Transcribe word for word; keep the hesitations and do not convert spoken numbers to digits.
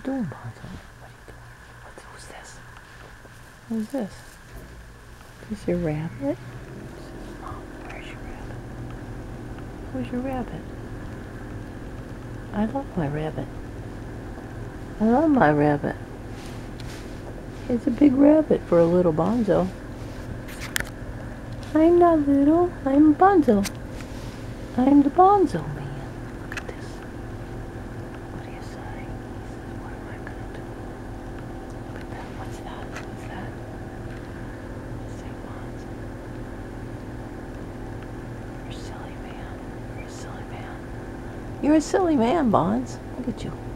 doing, Bonzo? What are you doing? What's, who's this? Who's this? Is this your rabbit? Mom, where's your rabbit? Where's your rabbit? I love my rabbit. I love my rabbit. It's a big rabbit for a little Bonzo. I'm not little. I'm Bonzo. I'm the Bonzo man. Look at this. What do you say? He says, what am I going to do? Look at that. What's that? What's that? Say Bonzo. You're a silly man. You're a silly man. You're a silly man, Bonz. Look at you.